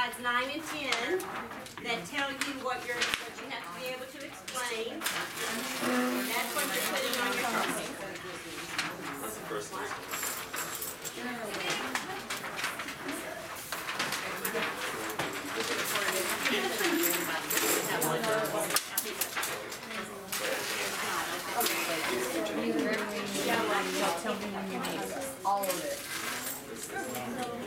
slides 9 and 10 that tell you what you have to be able to explain. That's what you're putting on your topic. That's the first one. Tell me when you need all of it.